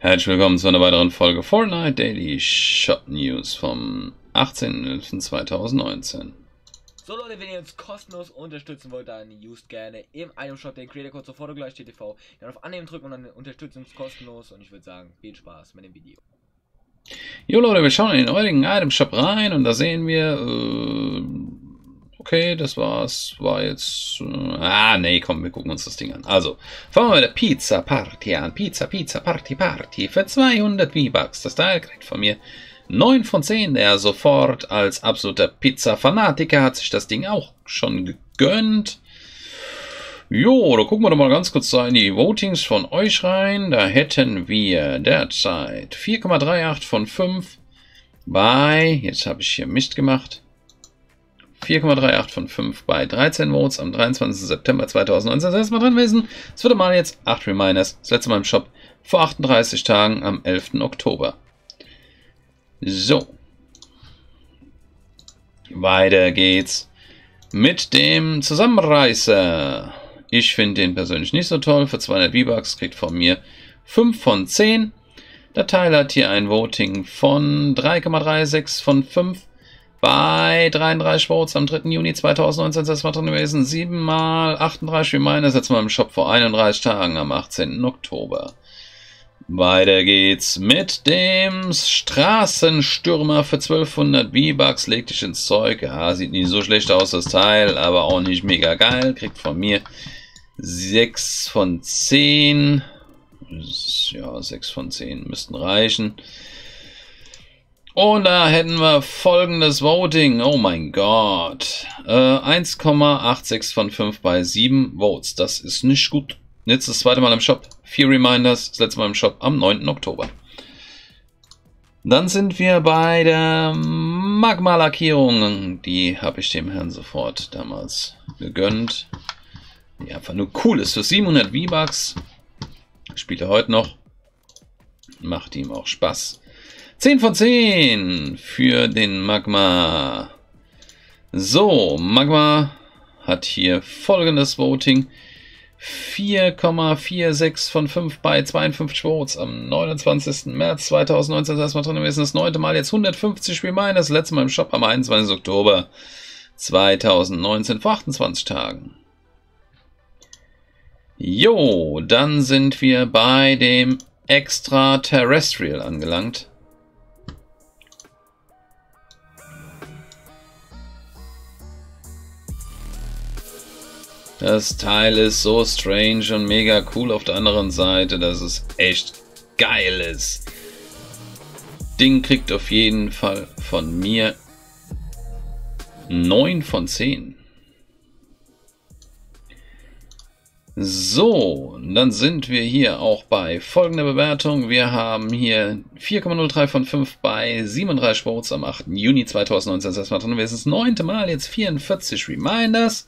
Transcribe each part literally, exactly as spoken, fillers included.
Herzlich willkommen zu einer weiteren Folge Fortnite Daily Shop News vom achtzehnten elften zweitausendneunzehn. So Leute, wenn ihr uns kostenlos unterstützen wollt, dann used gerne im Item Shop den Creator Code sofort gleich T V. Dann auf Annehmen drücken und dann unterstützt uns kostenlos und ich würde sagen, viel Spaß mit dem Video. Jo Leute, wir schauen in den heutigen Item Shop rein und da sehen wir, äh, okay, das war's, war jetzt, äh, ah nee, komm, wir gucken uns das Ding an. Also, fangen wir mit der Pizza Party an, Pizza, Pizza, Party, Party, für zweihundert V-Bucks. Das Teil kriegt von mir neun von zehn, der sofort als absoluter Pizza-Fanatiker hat sich das Ding auch schon gegönnt. Jo, da gucken wir doch mal ganz kurz in die Votings von euch rein. Da hätten wir derzeit vier Komma achtunddreißig von fünf bei, jetzt habe ich hier Mist gemacht, vier Komma achtunddreißig von fünf bei dreizehn Votes am dreiundzwanzigsten September zweitausendneunzehn. Das erste Mal drin gewesen. Das vierte Mal jetzt acht Reminders. Das letzte Mal im Shop vor achtunddreißig Tagen am elften Oktober. So. Weiter geht's mit dem Zusammenreißer. Ich finde den persönlich nicht so toll. Für zweihundert V-Bucks kriegt von mir fünf von zehn. Der Teil hat hier ein Voting von drei Komma sechsunddreißig von fünf. Bei dreiunddreißig Votes am dritten Juni zweitausendneunzehn. Das war drin gewesen. sieben mal achtunddreißig Reminders. Jetzt mal im Shop vor einunddreißig Tagen am achtzehnten Oktober. Weiter geht's mit dem Straßenstürmer für zwölfhundert V-Bucks. Leg dich ins Zeug. Ja, sieht nicht so schlecht aus, das Teil, aber auch nicht mega geil. Kriegt von mir sechs von zehn. Ja, sechs von zehn müssten reichen. Und da hätten wir folgendes Voting. Oh mein Gott. Äh, eins Komma sechsundachtzig von fünf bei sieben Votes. Das ist nicht gut. Jetzt das zweite Mal im Shop. vier Reminders. Das letzte Mal im Shop am neunten Oktober. Dann sind wir bei der Magma-Lackierung. Die habe ich dem Herrn sofort damals gegönnt. Die einfach nur cool ist. Für siebenhundert V-Bucks. Spielt er heute noch. Macht ihm auch Spaß. zehn von zehn für den Magma. So, Magma hat hier folgendes Voting. vier Komma sechsundvierzig von fünf bei zweiundfünfzig Votes am neunundzwanzigsten März zweitausendneunzehn. Das ist mal drin gewesen. Das neunte Mal jetzt hundertfünfzig Reminders. Das letzte Mal im Shop am einundzwanzigsten Oktober zweitausendneunzehn vor achtundzwanzig Tagen. Jo, dann sind wir bei dem Extraterrestrial angelangt. Das Teil ist so strange und mega cool auf der anderen Seite, dass es echt geil ist. Ding kriegt auf jeden Fall von mir neun von zehn. So, dann sind wir hier auch bei folgender Bewertung. Wir haben hier vier Komma null drei von fünf bei siebenunddreißig Votes am achten Juni zweitausendneunzehn. Das ist erstmal drin gewesen. Das neunte Mal jetzt vierundvierzig Reminders.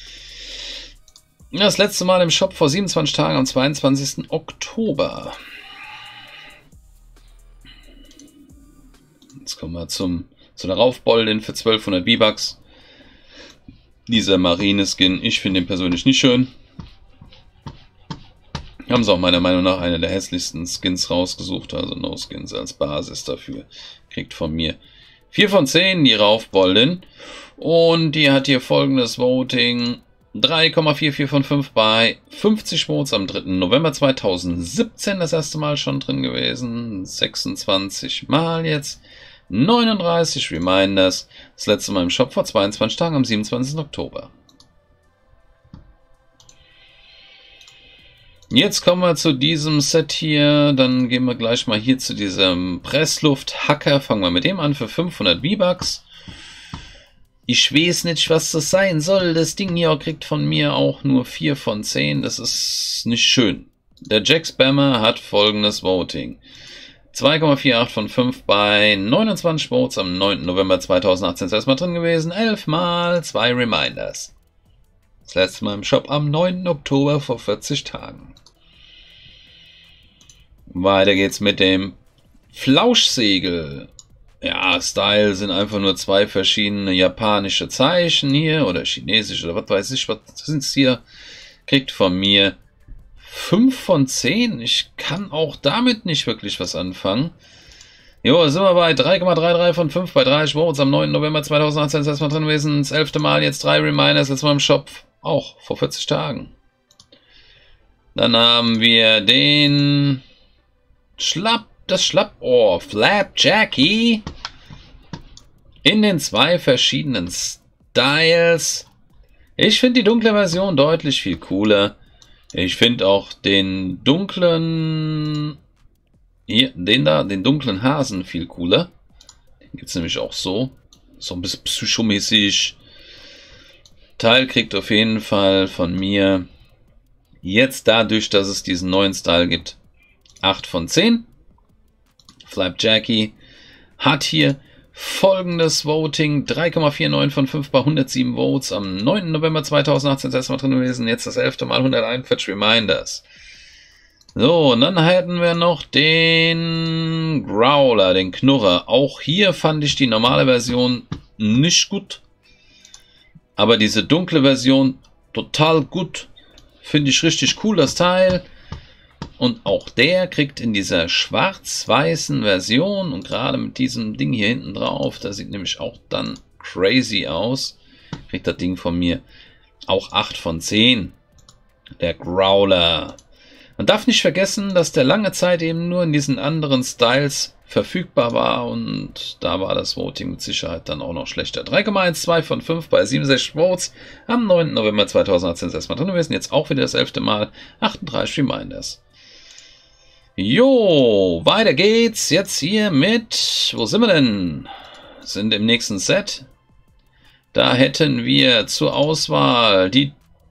Das letzte Mal im Shop vor siebenundzwanzig Tagen am zweiundzwanzigsten Oktober. Jetzt kommen wir zum, zu der Raufboldin für zwölfhundert V-Bucks. Dieser Marine-Skin, ich finde den persönlich nicht schön. Haben sie auch meiner Meinung nach eine der hässlichsten Skins rausgesucht, also No Skins als Basis dafür. Kriegt von mir vier von zehn, die Raufboldin. Und die hat hier folgendes Voting. drei Komma vierundvierzig von fünf bei fünfzig Votes am dritten November zweitausendsiebzehn. Das erste Mal schon drin gewesen. sechsundzwanzig Mal jetzt. neununddreißig Reminders. Das letzte Mal im Shop vor zweiundzwanzig Tagen am siebenundzwanzigsten Oktober. Jetzt kommen wir zu diesem Set hier. Dann gehen wir gleich mal hier zu diesem Pressluft-Hacker. Fangen wir mit dem an für fünfhundert V-Bucks. Ich weiß nicht, was das sein soll. Das Ding hier kriegt von mir auch nur vier von zehn. Das ist nicht schön. Der Jack Spammer hat folgendes Voting. zwei Komma achtzig von fünf bei neunundzwanzig Votes am neunten November zweitausendachtzehn. Das ist erstmal drin gewesen. elf mal zwei Reminders. Das letzte Mal im Shop am neunten Oktober vor vierzig Tagen. Weiter geht's mit dem Flauschsegel. Ja, Style sind einfach nur zwei verschiedene japanische Zeichen hier oder chinesisch oder was weiß ich, was sind es hier. Kriegt von mir fünf von zehn. Ich kann auch damit nicht wirklich was anfangen. Jo, sind wir bei drei Komma dreiunddreißig von fünf bei dreißig Votes am neunten November zweitausendachtzehn. Das ist erstmal drin gewesen. Das elfte Mal, jetzt drei Reminders, jetzt mal im Shop. Auch vor vierzig Tagen. Dann haben wir den Schlapp, das Schlappohr, Flapjackie. In den zwei verschiedenen Styles. Ich finde die dunkle Version deutlich viel cooler. Ich finde auch den dunklen, hier, den da, den dunklen Hasen viel cooler. Den gibt es nämlich auch so. So ein bisschen psychomäßig. Teil kriegt auf jeden Fall von mir jetzt dadurch, dass es diesen neuen Style gibt, acht von zehn. Flapjackie hat hier folgendes Voting, drei Komma neunundvierzig von fünf bei hundertsieben Votes am neunten November zweitausendachtzehn, das erste Mal drin gewesen, jetzt das elfte Mal hunderteinundvierzig Reminders. So, und dann hätten wir noch den Growler, den Knurrer. Auch hier fand ich die normale Version nicht gut, aber diese dunkle Version total gut. Finde ich richtig cool, das Teil. Und auch der kriegt in dieser schwarz-weißen Version und gerade mit diesem Ding hier hinten drauf, das sieht nämlich auch dann crazy aus, kriegt das Ding von mir auch acht von zehn. Der Growler. Man darf nicht vergessen, dass der lange Zeit eben nur in diesen anderen Styles verfügbar war und da war das Voting mit Sicherheit dann auch noch schlechter. drei Komma zwölf von fünf bei siebenundsechzig Votes am neunten November zweitausendachtzehn ist erstmal drin gewesen, jetzt auch wieder das elfte Mal, achtunddreißig Reminders. Jo, weiter geht's jetzt hier mit, wo sind wir denn? Sind im nächsten Set. Da hätten wir zur Auswahl die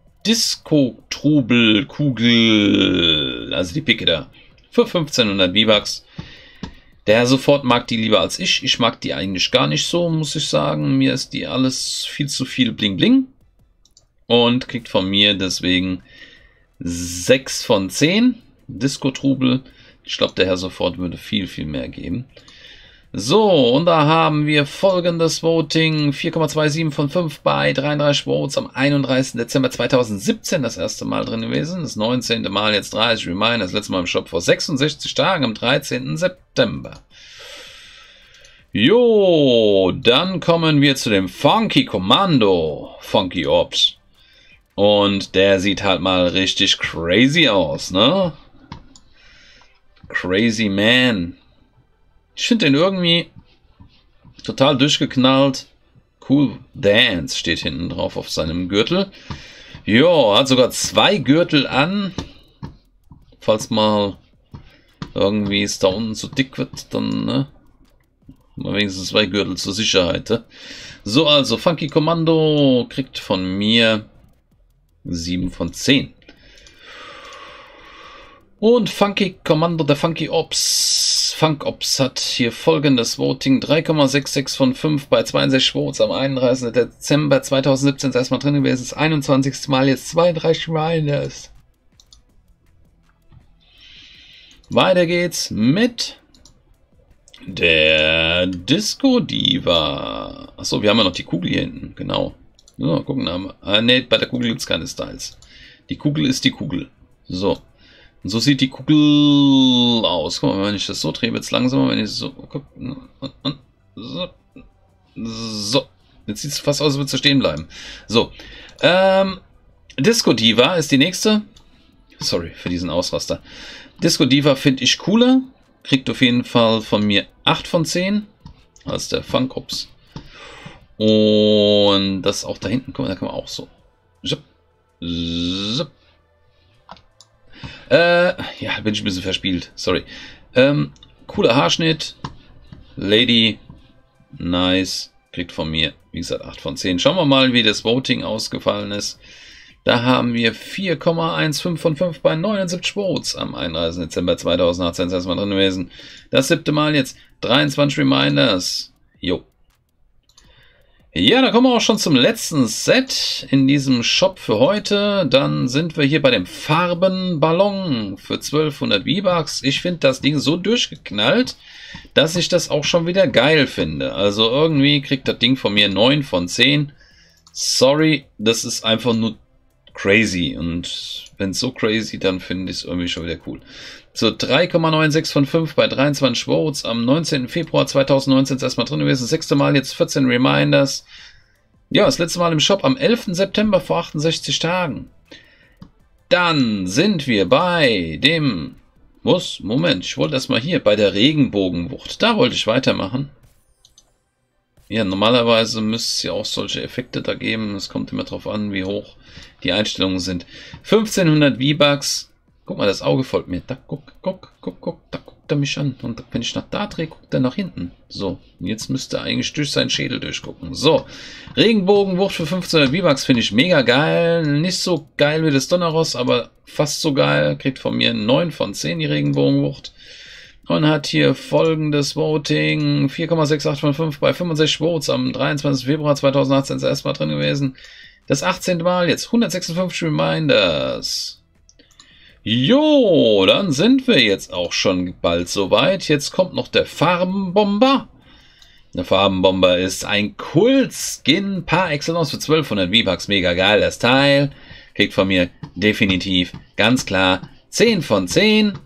Disco-Trubel-Kugel, also die Picke da, für fünfzehnhundert V-Bucks. Der Herr sofort mag die lieber als ich. Ich mag die eigentlich gar nicht so, muss ich sagen. Mir ist die alles viel zu viel Bling-Bling. Und kriegt von mir deswegen sechs von zehn. Disco-Trubel. Ich glaube, der Herr sofort würde viel, viel mehr geben. So, und da haben wir folgendes Voting. vier Komma siebenundzwanzig von fünf bei dreiunddreißig Votes am einunddreißigsten Dezember zweitausendsiebzehn. Das erste Mal drin gewesen. Das neunzehnte Mal jetzt dreißig Reminder. Das letzte Mal im Shop vor sechsundsechzig Tagen am dreizehnten September. Jo, dann kommen wir zu dem Funky Kommando. Funky Ops. Und der sieht halt mal richtig crazy aus, ne? Crazy Man. Ich finde den irgendwie total durchgeknallt. Cool Dance steht hinten drauf auf seinem Gürtel. Jo, hat sogar zwei Gürtel an. Falls mal irgendwie es da unten zu dick wird, dann ne? Mal wenigstens zwei Gürtel zur Sicherheit. Ne? So, also Funky Kommando kriegt von mir sieben von zehn. Und Funky Kommando, der Funky Ops. Funk Ops hat hier folgendes Voting. drei Komma sechsundsechzig von fünf bei zweiundsechzig Votes am einunddreißigsten Dezember zweitausendsiebzehn. Das erstmal drin gewesen. Das einundzwanzigste Mal jetzt zweiunddreißig Reminders. Weiter geht's mit der Disco Diva. Achso, wir haben ja noch die Kugel hier hinten. Genau. So, gucken. Ah, ne, bei der Kugel gibt es keine Styles. Die Kugel ist die Kugel. So. Und so sieht die Kugel aus. Guck mal, wenn ich das so drehe, wird es langsamer, wenn ich so... Guck, so. So. Jetzt sieht es fast aus, als würde es stehen bleiben. So. Ähm, Disco Diva ist die nächste. Sorry für diesen Ausraster. Disco Diva finde ich cooler. Kriegt auf jeden Fall von mir acht von zehn. Als der Funk Ops. Und das auch da hinten, guck mal, da kann man auch so. Zip, zip. Äh, ja, bin ich ein bisschen verspielt. Sorry. Ähm, cooler Haarschnitt. Lady. Nice. Kriegt von mir, wie gesagt, acht von zehn. Schauen wir mal, wie das Voting ausgefallen ist. Da haben wir vier Komma fünfzehn von fünf bei neunundsiebzig Votes am einunddreißigsten Dezember zweitausendachtzehn. Das ist erstmal drin gewesen. Das siebte Mal jetzt dreiundzwanzig Reminders. Jo. Ja, da kommen wir auch schon zum letzten Set in diesem Shop für heute. Dann sind wir hier bei dem Farbenballon für zwölfhundert V-Bucks. Ich finde das Ding so durchgeknallt, dass ich das auch schon wieder geil finde. Also irgendwie kriegt das Ding von mir neun von zehn. Sorry, das ist einfach nur crazy. Und wenn es so crazy, dann finde ich es irgendwie schon wieder cool. So, drei Komma sechsundneunzig von fünf bei dreiundzwanzig Votes. Am neunzehnten Februar zweitausendneunzehn ist erstmal drin gewesen. Sechste Mal jetzt vierzehn Reminders. Ja, das letzte Mal im Shop am elften September vor achtundsechzig Tagen. Dann sind wir bei dem... Was? Moment, ich wollte erstmal hier bei der Regenbogenwucht. Da wollte ich weitermachen. Ja, normalerweise müsste es ja auch solche Effekte da geben. Es kommt immer drauf an, wie hoch die Einstellungen sind. fünfzehnhundert V-Bucks. Guck mal, das Auge folgt mir. Da guck, guck, guck, guck, da guckt er mich an. Und wenn ich nach da drehe, guckt er nach hinten. So, jetzt müsste er eigentlich durch seinen Schädel durchgucken. So, Regenbogenwucht für fünfzehnhundert V-Bucks finde ich mega geil. Nicht so geil wie das Donneros, aber fast so geil. Kriegt von mir neun von zehn die Regenbogenwucht. Und hat hier folgendes Voting. vier Komma achtundsechzig von fünf bei fünfundsechzig Votes am dreiundzwanzigsten Februar zweitausendachtzehn ist erstmal drin gewesen. Das achtzehnte Mal, jetzt hundertsechsundfünfzig Reminders. Jo, dann sind wir jetzt auch schon bald soweit. Jetzt kommt noch der Farbenbomber. Der Farbenbomber ist ein Kult-Skin par excellence für zwölfhundert V-Bucks. Mega geil, das Teil. Kriegt von mir definitiv, ganz klar, zehn von zehn.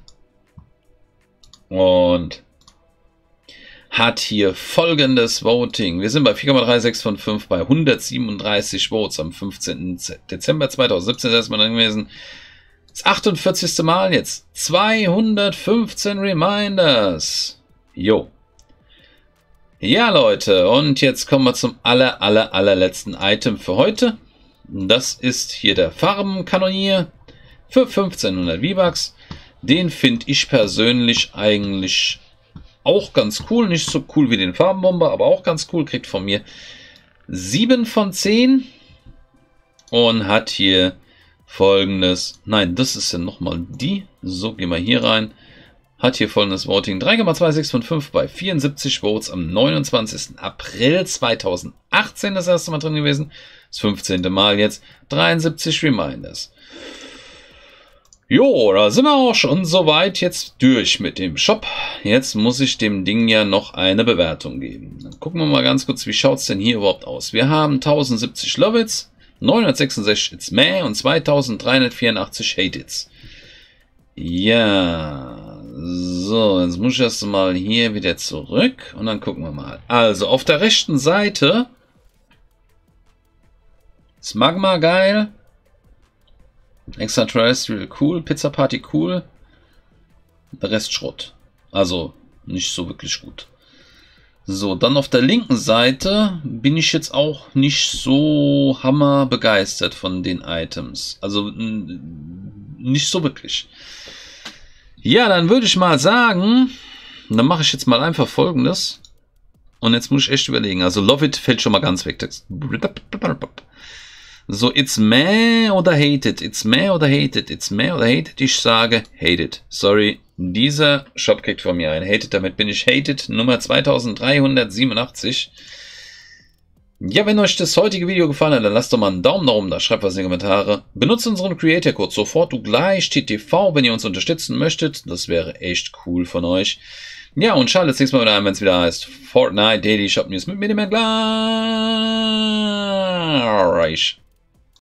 Und hat hier folgendes Voting. Wir sind bei vier Komma sechsunddreißig von fünf bei hundertsiebenunddreißig Votes am fünfzehnten Dezember zweitausendsiebzehn ist erstmal drin gewesen. Das achtundvierzigste Mal jetzt. zweihundertfünfzehn Reminders. Jo. Ja, Leute. Und jetzt kommen wir zum aller, aller, allerletzten Item für heute. Das ist hier der Farbenkanonier für fünfzehnhundert V-Bucks. Den finde ich persönlich eigentlich auch ganz cool. Nicht so cool wie den Farbenbomber, aber auch ganz cool. Kriegt von mir sieben von zehn. Und hat hier folgendes, nein, das ist ja nochmal die, so gehen wir hier rein, hat hier folgendes Voting, drei Komma sechsundzwanzig von fünf bei vierundsiebzig Votes am neunundzwanzigsten April zweitausendachtzehn das erste Mal drin gewesen, das fünfzehnte Mal jetzt, dreiundsiebzig Reminders. Jo, da sind wir auch schon soweit jetzt durch mit dem Shop. Jetzt muss ich dem Ding ja noch eine Bewertung geben. Dann gucken wir mal ganz kurz, wie schaut es denn hier überhaupt aus. Wir haben eintausendsiebzig Love-Its, neunhundertsechsundsechzig It's Meh und zweitausenddreihundertvierundachtzig Hate It's. Ja, so, jetzt muss ich erst mal hier wieder zurück und dann gucken wir mal. Also, auf der rechten Seite ist Magma geil, Extraterrestrial cool, Pizza Party cool, der Rest Schrott. Also, nicht so wirklich gut. So, dann auf der linken Seite bin ich jetzt auch nicht so hammer begeistert von den Items. Also nicht so wirklich. Ja, dann würde ich mal sagen, dann mache ich jetzt mal einfach Folgendes. Und jetzt muss ich echt überlegen. Also Love It fällt schon mal ganz weg. So, It's Meh oder Hate It? It's Meh oder Hate It? It's Meh oder Hate It? Ich sage Hate It. Sorry. Dieser Shop kriegt von mir ein Hated, damit bin ich Hated Nummer zweitausenddreihundertsiebenundachtzig. Ja, wenn euch das heutige Video gefallen hat, dann lasst doch mal einen Daumen nach oben da, schreibt was in die Kommentare. Benutzt unseren Creator-Code sofort du gleich T T V, wenn ihr uns unterstützen möchtet. Das wäre echt cool von euch. Ja, und schaltet das nächste Mal wieder ein, wenn es wieder heißt Fortnite Daily Shop News mit mir, dem gleich.